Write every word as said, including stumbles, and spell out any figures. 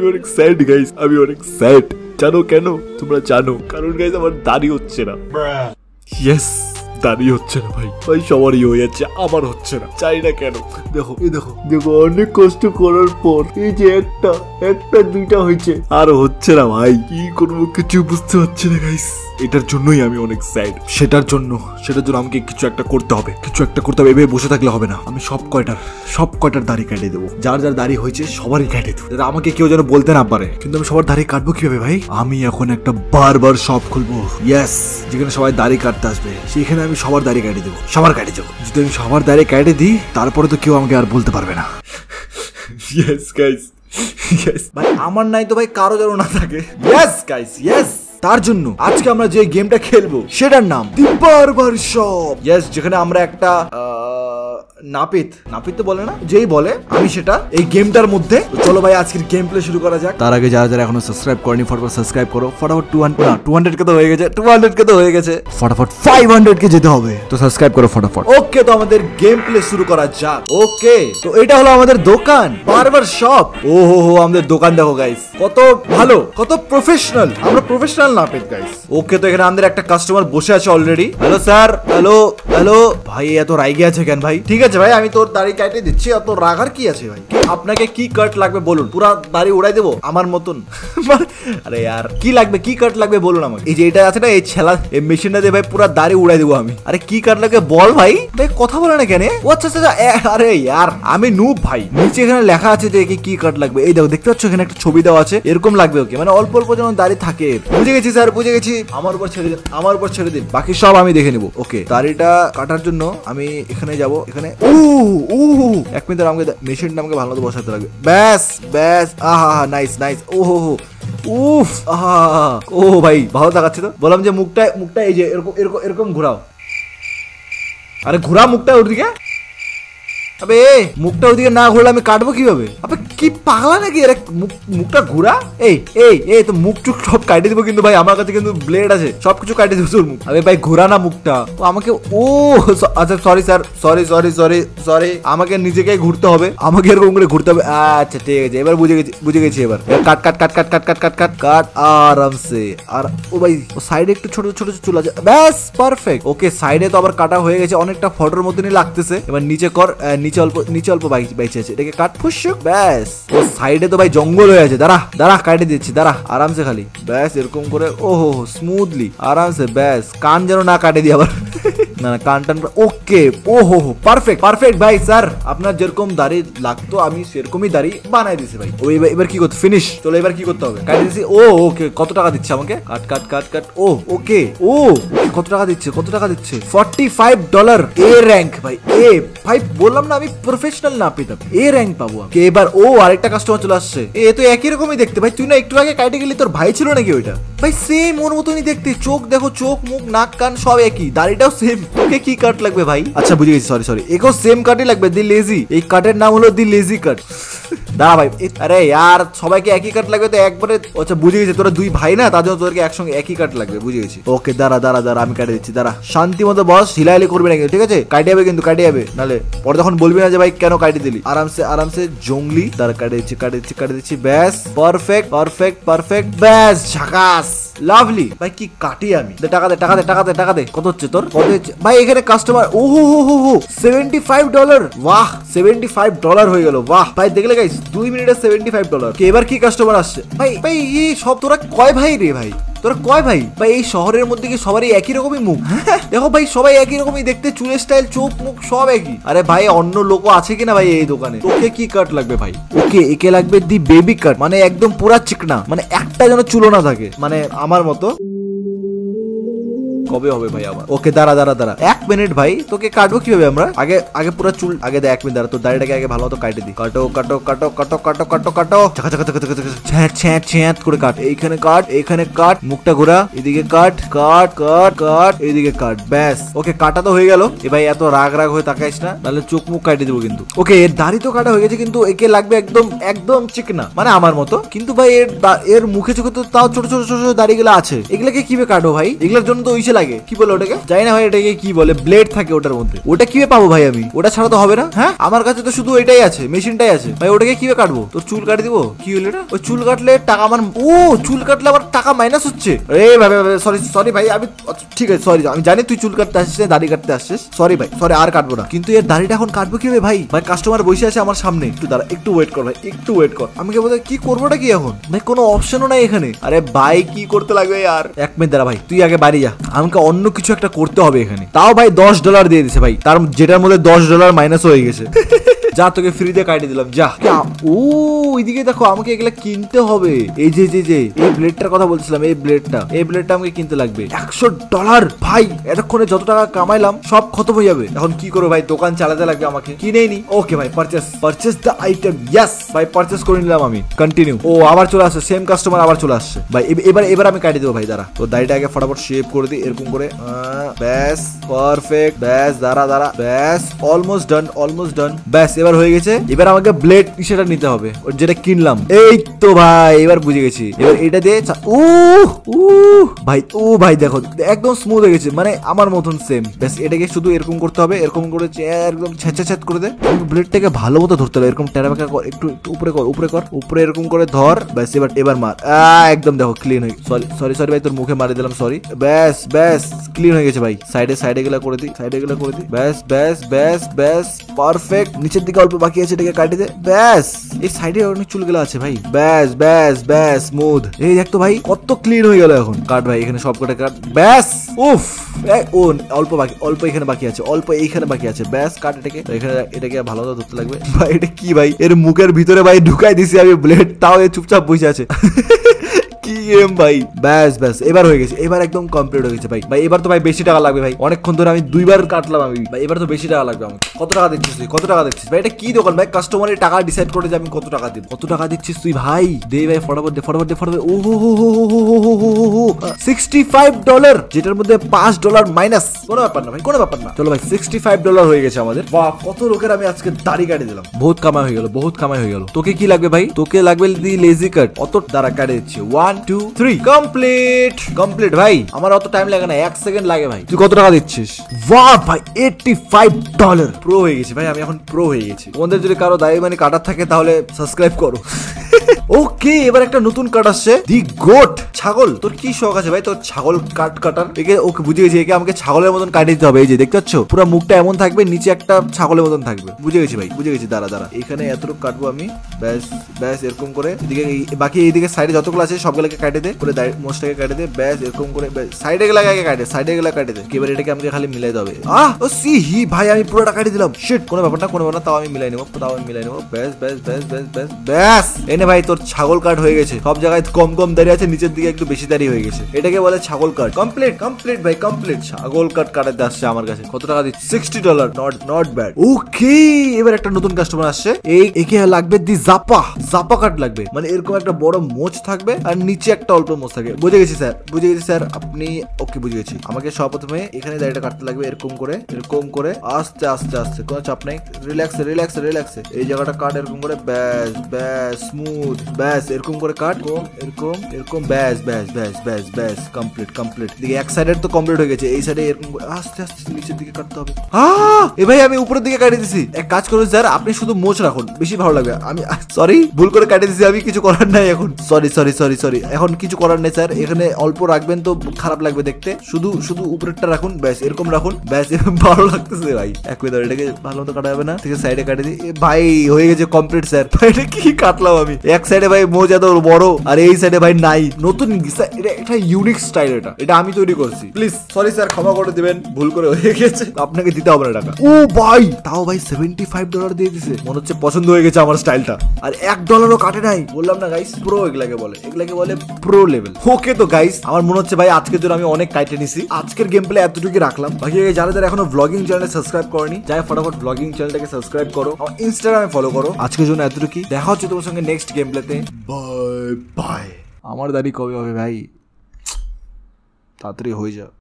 অনেক sad guys, আমি অনেক স্যাড। জানো কেন? তোমরা জানো কারণ গাইস আমার দাড়ি হচ্ছে না। ইয়েস, দাঁড়িয়ে হচ্ছে না ভাই। ভাই সবারই হয়ে যাচ্ছে, আমার হচ্ছে না, চাই না কেন। দেখো এই দেখো দেখো অনেক কষ্ট করার পর এই যে একটা একটা দুইটা হয়েছে, আর হচ্ছে না ভাই। কি করবো কিছু বুঝতে পারছি না গাইস। এটার জন্যই আমি অনেক স্যাড। সেটার জন্য সেটার জন্য আমাকে কিছু একটা করতে হবে, কিছু একটা করতে হবে। এভাবে বসে থাকলে হবে না। আমি সব কয়টার সব কয়টার দাড়ি কেটে দেবো। যার যার দাড়ি হয়েছে সবারই কেটে দেবো, যাতে আমাকে কেউ যেন বলতে না পারে। কিন্তু আমি সবার দাড়ি কাটবো কিভাবে ভাই? আমি এখন একটা বারবার শপ খুলবো। ইয়েস, যেখানে সবাই দাড়ি কাটতে আসবে সেখানে আমি সবার দাড়ি কেটে দেবো, সবার কেটে দেবো। যদি আমি সবার দাড়ি কেটে দিই তারপরে তো কেউ আমাকে আর বলতে পারবে না। ইয়েস গাইস, ইয়েস ভাই। আমার নাই তো ভাই কারো যেন না থাকে। Yes guys, yes. তার জন্য আজকে আমরা যে গেমটা খেলবো সেটার নাম দি বারবার শপ। ইয়েস, যেখানে আমরা একটা নাপিত নাপিত তো বলে না, যেই বলে আমি সেটা এই গেমটার মধ্যে। চলো ভাই আজকের গেম প্লে শুরু করা যাক। তার আগে যারা যারা এখনো সাবস্ক্রাইব করেনি ফটাফট সাবস্ক্রাইব করো। ফটাফট টু হান্ড্রেড না টু হান্ড্রেড কে তো হয়ে গেছে, টু হান্ড্রেড কে তো হয়ে গেছে, ফটাফট ফাইভ হান্ড্রেড কে যেতে হবে। তো সাবস্ক্রাইব করো ফটাফট। ওকে, তো আমাদের গেম প্লে শুরু করা যাক। ওকে, তো এটা হলো আমাদের দোকান বারবার শপ। ও হো হো, আমাদের দোকান দেখো গাইস, কত ভালো, কত প্রফেশনাল। আমরা প্রফেশনাল নাপিত গাইস। ওকে, তো এখানে আমাদের একটা কাস্টমার বসে আছে already. Hello sir, hello hello. ভাই এত রাগে আছে কেন ভাই? ঠিক আছে ভাই, আমি তোর দাড়ি কেটে দিচ্ছি। অত রাগার কি আছে ভাই? আপনাকে কি কাট লাগবে বলুন, পুরা দাড়ি উড়াই দেবো আমার মতন? আরে यार কি লাগবে, কি কাট লাগবে বলুন আমাকে। এই যে এটা আছে না, এই ছেলা এই মেশিনটা দিয়ে ভাই পুরা দাড়ি উড়াই দেবো আমি। আরে কি কাট লাগবে বল ভাই। ভাই কথা বলে না কেন? ও আচ্ছা আচ্ছা, আরে यार আমি নুব ভাই। নিচে এখানে লেখা আছে যে কি কাট লাগবে। এই দেখো, দেখতে পাচ্ছ এখানে একটা ছবি দেওয়া আছে, এরকম লাগবে ওকে, মানে অল্প অল্প যেমন দাড়ি থাকে। বুঝে গেছি স্যার, বুঝে গেছি। আমার উপর ছেড়ে দিন, আমার উপর ছেড়ে দিন, বাকি সব আমি দেখে নেবো। ওকে, দাড়িটা কাটার জন্য আমি এখানে যাব। এখানে ও ও এক মিনিট, আমাকে মেশিনটা আমাকে ভালো মতো বসাতে লাগবে। ব্যাস ব্যাস, আহা হা, নাইস নাইস। ও হো হো, উফ, আহা। ও ভাই ভালো দেখাচ্ছে তো। বললাম যে মুখটা মুখটা এই যে এরকম এরকম এরকম ঘোরাও। আরে ঘোরা মুখটা ওদিকে। আবে মুখটা ওদিকে না ঘুরলে আমি কাটবো কিভাবে? আবে কি পাগলা নাকি? আরে মুখটা ঘুরা। এই এই এই তো মুখ টুক সব কাটে দিব কিন্তু ভাই, আমার কাছে কিন্তু ব্লেড আছে, সবকিছু কাটে দিব তোর মুখ। আবে ভাই ঘুরা না মুখটা। ও আমাকে, ও আচ্ছা sorry sir, sorry sorry sorry sorry. আমাকে নিজেকেই ঘুরতে হবে, আমাকে এরকম করে ঘুরতে হবে। আচ্ছা ঠিক আছে, এবার বুঝে গেছি, বুঝে গেছি এবার। কাট কাট কাট কাট কাট কাট কাট কাট কাট আরামসে। আর ও ভাই ও সাইডে একটু ছোট ছোট চুল আছে, ব্যাস পারফেক্ট। ওকে, সাইডে তো আবার কাটা হয়ে গেছে, অনেকটা ফটোর মতনই লাগতেছে। এবার নিচে কর, নিচে অল্প, নিচে অল্প বাইচে আছে, এটাকে কাট ফুসুক। ব্যাস, ও সাইডে তো ভাই জঙ্গল হয়ে আছে। দাঁড়া দাঁড়া, কাটে দিচ্ছি, দাঁড়া আরামসে খালি। ব্যাস এরকম করে, ওহো স্মুথলি আরামসে। ব্যাস কান যেন না কাটে দিই আবার। না না, কান টান। ওকে, ওহো হো, পারফেক্ট পারফেক্ট ভাই। স্যার আপনার যেরকম দাড়ি লাগতো আমি সেরকমই দাড়ি বানাই দিছি ভাই। ও এবার কি করতে, ফিনিশ। চলো এবার কি করতে হবে, কাটে দিছি। ও ওকে, কত টাকা দিচ্ছে আমাকে? কাট কাট কাট কাট। ও ওকে, ও কত টাকা দিচ্ছে, কত টাকা দিচ্ছে? Forty five dollar. এ র্যাঙ্ক ভাই, এ ভাই বললাম না আমি প্রফেশনাল না পেতাম, এ র্যাঙ্ক পাবো। এবার ও আরেকটা কাস্টমার চলে আসছে। এ তো একই রকমই দেখতে ভাই। তুই না একটু আগে কাটে গেলি, তোর ভাই ছিল নাকি ওইটা? ভাই সেম ওর মতনই দেখতে, চোখ দেখো, চোখ মুখ নাক কান সব একই, দাড়িটাও সেম। তোকে কি কাট লাগবে ভাই? আচ্ছা বুঝে গেছি, সরি সরি। একেও সেম কাটই লাগবে, দি লেজি। এই কাটের নাম হলো দি লেজি কাট। দাঁড়া ভাই, আরে यार সবাইকে একই কাট লাগবে তো একবারে? আচ্ছা বুঝে গেছি, তোরা দুই ভাই না, তার জন্য তোদেরকে একসঙ্গে একই কাট লাগবে, বুঝে গেছি। ওকে দাঁড়া দাঁড়া দাঁড়া, আমি কাটে দিচ্ছি, দাঁড়া। শান্তি মতো বস, হিলাহিলি করবি না কিন্তু, ঠিক আছে? কাটে যাবে কিন্তু, কাটে যাবে, নাহলে পরে তখন বলবি না যে ভাই কেন কাটে দিলি। আরামসে আরামসে জঙ্গলি। দাঁড়া কাটে দিচ্ছি কাটে দিচ্ছি কাটে দিচ্ছি। ব্যাস পারফেক্ট পারফেক্ট পারফেক্ট। ব্যাস ঝাকাস, লাভলি ভাই। কি কাটি আমি? টাকা দে টাকা দে টাকা দে টাকা দে। কত হচ্ছে তোর? কত হচ্ছে ভাই? এখানে কাস্টমার, ও হো হো হো হো, সেভেন্টি ফাইভ ডলার। বাহ, সেভেন্টি ফাইভ ডলার হয়ে গেল। বাহ ভাই, দেখলে গাইস দুই মিনিটে সেভেন্টি ফাইভ ডলার। এবার কি কাস্টমার আসছে ভাই? ভাই এই সব তোরা কয় ভাই রে ভাই? তোরা কয় ভাই? ভাই এই শহরের মধ্যে কি সবারই একই রকমই মুখ? দেখো ভাই সবাই একই রকমই দেখতে, চুলের স্টাইল, চোখ মুখ সব একই। আরে ভাই অন্য লোকও আছে কিনা ভাই এই দোকানে? তোকে কি কাট লাগবে ভাই? ওকে, একে লাগবে দি বেবি কাট, মানে একদম পুরা চিকনা, মানে একটা যেন চুলো না থাকে, মানে আমার মতো। কবে হবে ভাই আবার? ওকে দাঁড়া দাঁড়া দাঁড়া, এক মিনিট ভাই। তোকে কাটবো কিভাবে আমরা? আগে আগে পুরো চুল আগে দে, এক মিনিট দাঁড়া। তোর দাড়িটাকে আগে ভালো মতো কাটে দি। কাটো কাটো কাটো কাটো কাটো কাটো কাটো, চাকা চাকা চাকা চাকা ছ্যাঁত ছ্যাঁত ছ্যাঁত করে কাট। এইখানে কাট, এইখানে কাট, মুখটা ঘোরা, এদিকে কাট কাট কাট কাট, এইদিকে কাট। ব্যাস ওকে, কাটা তো হয়ে গেল। এ ভাই এত রাগ রাগ হয়ে তাকাইস না, তাহলে চোখ মুখ কাটে দেবো কিন্তু। ওকে, এর দাড়ি তো কাটা হয়ে গেছে, কিন্তু একে লাগবে একদম একদম চিকনা, মানে আমার মতো। কিন্তু ভাই এর এর মুখে চোখে তো তাও ছোট ছোট ছোট ছোট দাড়িগুলো আছে, এগুলাকে কিভাবে কাটো ভাই? এগুলোর জন্য তো ওই লাগে কি বলে ওটাকে জানি না ভাই, এটাকে কি বলে, ব্লেড থাকে ওটার মধ্যে। ওটা কিভাবে পাবো ভাই আমি? ওটা ছাড়া তো হবে না। হ্যাঁ আমার কাছে তো শুধু এটাই আছে, মেশিনটাই আছে ভাই। ওটাকে কিভাবে কাটবো? তোর চুল কাটি দিব? কি হলো এটা? ওই চুল কাটলে টাকা আমার, ও চুল কাটলে আবার টাকা মাইনাস হচ্ছে। রে ভাই সরি সরি ভাই, আমি ঠিক আছে সরি, আমি জানি তুই চুল কাটতে আসছিস, দাড়ি কাটতে আসছিস, সরি ভাই সরি, আর কাটবো না। কিন্তু এর দাড়িটা এখন কাটবো কিভাবে ভাই? ভাই কাস্টমার বসে আছে আমার সামনে, একটু দাঁড়া, একটু ওয়েট কর ভাই, একটু ওয়েট কর। আমি কে বলতে কি করবোটা কি এখন ভাই? কোনো অপশনও নাই এখানে। আরে ভাই কি করতে লাগবে আর এক মিনিট দাঁড়া ভাই, তুই আগে বাড়ি যা, আমাকে অন্য কিছু একটা করতে হবে এখানে। তাও ভাই দশ ডলার দিয়ে দিছে ভাই, তার যেটার মধ্যে দশ ডলার মাইনাস হয়ে গেছে। যা তোকে ফ্রিতে কাটিয়ে দিলাম যা। ও ওইদিকে দেখো, আমাকে এগুলা কিনতে হবে। এই যে যে যে এই ব্লেডটার কথা বলছিলাম, এই ব্লেডটা এই ব্লেডটা আমাকে কিনতে লাগবে একশো ডলার ভাই। এতক্ষণে যত টাকা কামাইলাম সব খতম হয়ে যাবে। এখন কি করবো ভাই? দোকান চালাতে লাগবে আমাকে, কিনেই নি। ওকে ভাই purchase purchase the item, yes ভাই পারচেস করে নিলাম আমি। কন্টিনিউ। ও আবার চলে আসছে, সেম কাস্টমার আবার চলে আসছে ভাই। এবার এবার আমি কাটিয়ে দেবো ভাই, দাঁড়া। তো দাড়িটা আগে ফটাফট শেপ করে দিই এরকম করে, ব্যাস পারফেক্ট, ব্যাস দাঁড়া দাঁড়া, ব্যাস অলমোস্ট ডান অলমোস্ট ডান, ব্যাস এবার হয়ে গেছে। এবার আমাকে ব্লেড সেটা নিতে হবে, ওর যেটা কিনলাম। এই তো ভাই এবার বুঝে গেছি। এবার এটা দিয়ে ও ও ভাই, ও ভাই দেখো একদম স্মুথ হয়ে গেছে, মানে আমার মতন সেম। ব্যাস এটাকে শুধু এরকম করতে হবে, এরকম করে একদম ছেঁচা ছেদ করে দে। ব্লেডটাকে ভালো মতো ধরতে হবে, এরকম টেরা বেঁকা কর, একটু উপরে কর, উপরে কর, উপরে এরকম করে ধর। ব্যাস এবার এবার মার, একদম দেখো ক্লিন হয়ে। সরি সরি সরি ভাই, তোর মুখে মারি দিলাম, সরি। ব্যাস ব্যাস ক্লিন হয়ে গেছে ভাই। সাইডে সাইডে গুলা করে দিই, সাইডে গুলা করে দিই। ব্যাস ব্যাস ব্যাস ব্যাস পারফেক্ট। নিচের দিকে অল্প বাকি আছে, এটাকে কাটি দে। ব্যাস এই সাইডে অনেক চুলগুলো আছে ভাই। ব্যাস ব্যাস ব্যাস স্মুথ। এই দেখ তো ভাই কত ক্লিন হয়ে গেল এখন। কাট ভাই এখানে সব কটা কাট। ব্যাস উফ, ও অল্প বাকি, অল্প এখানে বাকি আছে, অল্প এইখানে বাকি আছে। ব্যাস কাট এটাকে, এখানে এটাকে ভালো করে ধরতে লাগবে ভাই। এটা কি ভাই? এর মুখের ভিতরে ভাই ঢুকাই দিছি আমি ব্লেড, তাও এ চুপচাপ বসে আছে। কি গেম ভাই। ব্যাস ব্যাস এবার হয়ে গেছে, এবার একদম কমপ্লিট হয়ে গেছে ভাই। ভাই এবার তো ভাই বেশি টাকা লাগবে ভাই, অনেকক্ষণ ধরে আমি দুইবার কাটলাম আমি ভাই, এবার তো বেশি টাকা লাগবে আমাকে। কত টাকা দিচ্ছিস তুই? কত টাকা দিচ্ছিস ভাই? এটা কি দোকান ভাই? কাস্টমারের টাকা ডিসাইড করে যে আমি কত টাকা দিব। কত টাকা দিচ্ছিস তুই ভাই? দে ভাই ফটাফট দে, ফটাফট দে, ফটাফট। ও হো হো হো হো সিক্সটি ফাইভ ডলার, যেটার মধ্যে পাঁচ ডলার মাইনাস। কোনো ব্যাপার না ভাই, কোনো ব্যাপার না। চলো ভাই সিক্সটি ফাইভ ডলার হয়ে গেছে আমাদের। বাহ কত লোকের আমি আজকে দাড়ি কাটি দিলাম, বহুত কামাই হয়ে গেল, বহুত কামাই হয়ে গেল। তোকে কি লাগবে ভাই? তোকে লাগবে দি লেজি কাট। অত দ্বারা কাটে দিচ্ছি, one two three, complete complete ভাই। আমার অত টাইম লাগে না, এক সেকেন্ড লাগে ভাই। তুই কত টাকা দিচ্ছিস? বাহ ভাই এইটটি ফাইভ ডলার। প্রো হয়ে গেছি ভাই আমি, এখন প্রো হয়ে গেছি। তোমাদের যদি কারো দাড়ি মানে কাটার থাকে তাহলে সাবস্ক্রাইব করো। ওকে এবার একটা নতুন কাট আসছে, দি গোট। ছাগল, তোর কি শখ আছে ভাই তোর ছাগল কাট কাটার? একে ওকে বুঝে গেছি, একে আমাকে ছাগলের মতন কাটিয়ে দিতে হবে। এই যে দেখতে পাচ্ছ, পুরো মুখটা এমন থাকবে, নিচে একটা ছাগলের মতন থাকবে। বুঝে গেছি ভাই, বুঝে গেছি। দাঁড়া দাঁড়া, এখানে এতটুকু কাটবো আমি। ব্যাস ব্যাস এরকম করে এদিকে, বাকি এইদিকে সাইডে যতগুলো আছে সবগুলোকে কাটে দে, পুরো মোষটাকে কাটে দে। ব্যাস এরকম করে সাইডে গুলা আগে কাটে, সাইডে গুলা কাটে দে। এবার এটাকে আমাকে খালি মিলাই দিতে হবে। আহ ও সি হি ভাই, আমি পুরোটা কাটিয়ে দিলাম। শিট, কোনো ব্যাপার না, কোনো ব্যাপার না, তাও আমি মিলাই নেবো, তাও আমি মিলাই নেবো। ব্যাস ব্যাস ব্যাস ব্যাস ব্যাস ব্যাস এনে ভাই তোর ছাগল কাট হয়ে গেছে। সব জায়গায় কম কম দাঁড়িয়ে আছে, নিচের দিকে একটু বেশি দাঁড়িয়ে হয়ে গেছে। এটাকে বলে ছাগল কাট। কমপ্লিট কমপ্লিট ভাই কমপ্লিট। ছাগল কাট কাটাতে আসছে আমার কাছে। কত টাকা দিচ্ছে? Sixty dollar. Not not bad. Okay এবার একটা নতুন কাস্টমার আসছে। এই একে লাগবে দি জাপা, জাপা কাট লাগবে, মানে এরকম একটা বড় মোচ থাকবে আর নিচে একটা অল্প মোচ থাকবে। বুঝে গেছি স্যার, বুঝে গেছি স্যার আপনি। ওকে বুঝে গেছি। আমাকে সর্বপ্রথমে এখানে দাড়িটা কাটতে লাগবে, এরকম করে এরকম করে আস্তে আস্তে আস্তে, কোনো চাপ নাই, রিল্যাক্সে রিল্যাক্সে রিল্যাক্সে। এই জায়গাটা কাট এরকম করে, ব্যাস ব্যাস স্মুথ, ব্যাস এরকম করে কাট, এরকম এরকম, ব্যাস ব্যাস ব্যাস ব্যাস ব্যাস কমপ্লিট কমপ্লিট। দিকে এক সাইডের তো কমপ্লিট হয়ে গেছে, এই সাইডে এরকম আস্তে আস্তে নিচের দিকে কাটতে হবে। আহ এ ভাই আমি উপরের দিকে কাটিয়ে দিছি। এক কাজ করুন স্যার, আপনি শুধু মোচ রাখুন, বেশি ভালো লাগবে। আমি সরি ভুল করে কাটিয়ে দিছি, আমি কিছু করার নাই এখন। সরি সরি সরি সরি এখন কিছু করার নেই স্যার। এখানে অল্প রাখবেন তো খারাপ লাগবে দেখতে, শুধু শুধু উপরেরটা রাখুন, ব্যাস এরকম রাখুন। ব্যাস ভালো লাগতেছে ভাই। এক মিনিট, এটাকে ভালো মতো কাটা যাবে না? ঠিক আছে সাইডে কাটিয়ে দিই ভাই, হয়ে গেছে কমপ্লিট স্যার। এটা কি কাটলাম আমি? এক সাইডে ভাই মোচ এত বড় আর এই সাইডে ভাই নাই। নতুন এটা একটা ইউনিক স্টাইল, এটা এটা আমি তৈরি করছি। প্লিজ সরি স্যার, ক্ষমা করে দিবেন, ভুল করে হয়ে গেছে, আপনাকে দিতে হবে না টাকা। ও ভাই তাও ভাই সেভেন্টি ফাইভ ডলার দিয়ে দিছে, মনে হচ্ছে পছন্দ হয়ে গেছে আমার স্টাইলটা। আর এক ডলারও কাটে নাই। বললাম না গাইস, প্রো এগুলাকে বলে, এগুলাকে বলে প্রো লেভেল। ওকে তো গাইস আমার মনে হচ্ছে ভাই আজকের জন্য আমি অনেক কাটে নিছি। আজকের গেম প্লে এতটুকু রাখলাম। বাকি যারা যারা এখনো ব্লগিং চ্যানেলে সাবস্ক্রাইব করেনি, যাই ফটাফট ব্লগিং চ্যানেলটাকে সাবস্ক্রাইব করো, আমার ইনস্টাগ্রামে ফলো করো। আজকের জন্য এতটুকু, দেখা হচ্ছে তোমার সঙ্গে নেক্সট গেম প্লেতে। Bye bye. আমার দাড়ি কবে হবে ভাই? তাড়াতাড়ি হয়ে যাও।